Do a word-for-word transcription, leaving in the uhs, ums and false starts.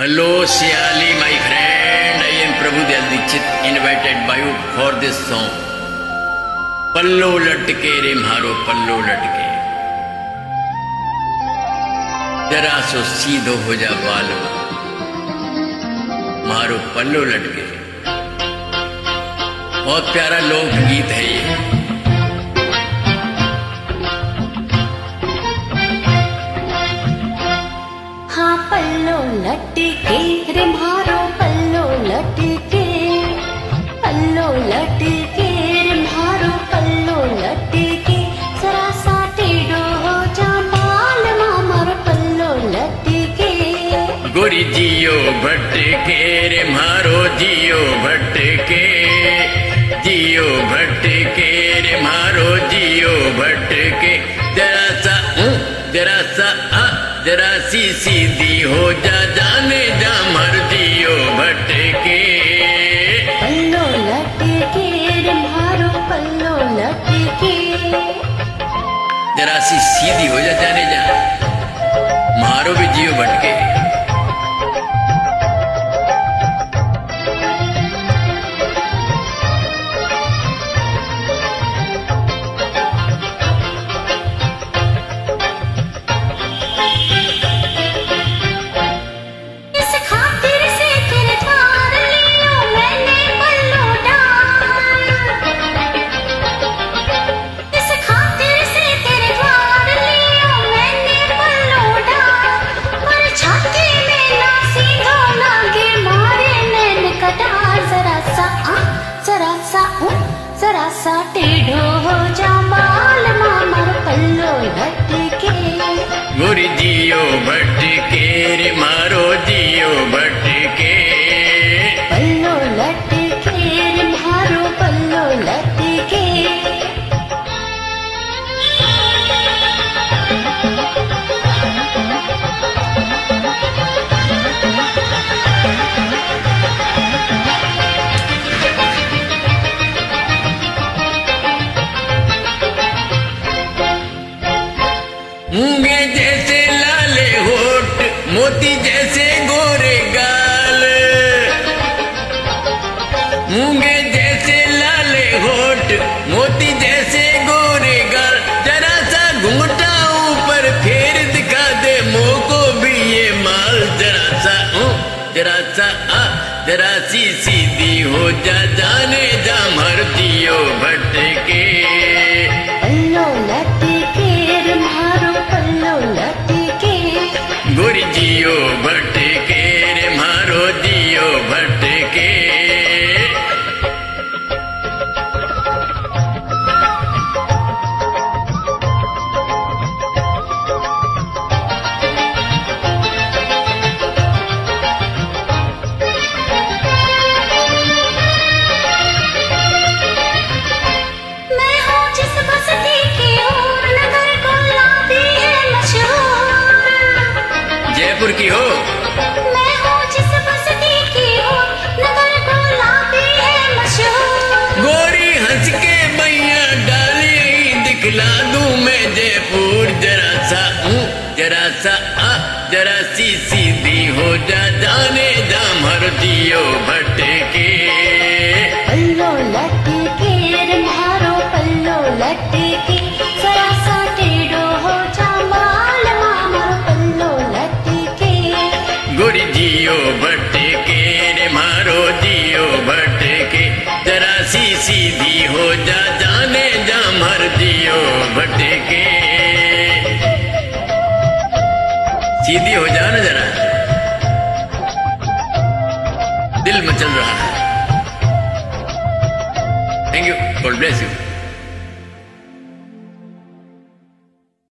Hello, Siali, my friend. I am Prabhu Dayal Dikshit, invited by you for this song. पल्लो लटके रे मारो पल्लो लटके, जरा सो सीधो हो जा बाल मारो पल्लो लटके। बहुत प्यारा लोक गीत है ये। हाँ पल्लो लटके रे मारो पल्लो लटके, पल्लो लटके रे मारो पल्लो लटके, जरा सा टेढ़ो हो जा बाल मारो पल्लो लटके। गोरी जियो भटके रे मारो जियो भटके, जियो भटके रे मारो जियो भटके, जरा सा जरा सा आ जरा सी सीधी हो जा जाने जा मर जियो भटके। पल्लो लटके रे मारो पल्लो लटके, जरा सी सीधी हो जा जाने जा मारो भी जियो भटके। जरा सा टेढ़ो हो जा बाल मारो पल्लो लटके। गोरी जियो भटके रे मारो जियो भटके, पल्लो लटके रे मारो पल्लो लटके। मूंगे जैसे लाले होठ, मोती जैसे गोरे गाल, मूंगे जैसे लाले होठ, मोती जैसे गोरे गाल, जरा सा घूंघटा ऊपर फेर दिखा दे मोको भी ये माल, जरा सा जरा सा आ जरा सी सीधी हो जा जाने जा मर जियो भटके। पल्लो लटके रे मारो पल्लो लटके, गोरी जियो भटके रे मारो जियो भटके। मैं हूँ जिस बस्ती की ओर, नगर गुलाबी है मशहूर। जयपुर की हो मैं हूँ जिस बस्ती की ओर, नगर गुलाबी है मशहूर। गोरी हंस के मैया डाली दिखला दूं मैं जयपुर, जरा सा जरा सा आ जरा सी सीधी हो जा जाने जा मर जियो भटके। पल्लो लटके रे मारो पल्लो लटके, जरा सा टेढ़ो हो जा बाल मारो पल्लो लटके। गोरी जियो भटके रे मारो जियो भटके, जरा सी सीधी हो जा जाने जा मर जियो भटके। सीधी हो जा ना जरा, दिल मचल रहा है। Thank you, god bless you.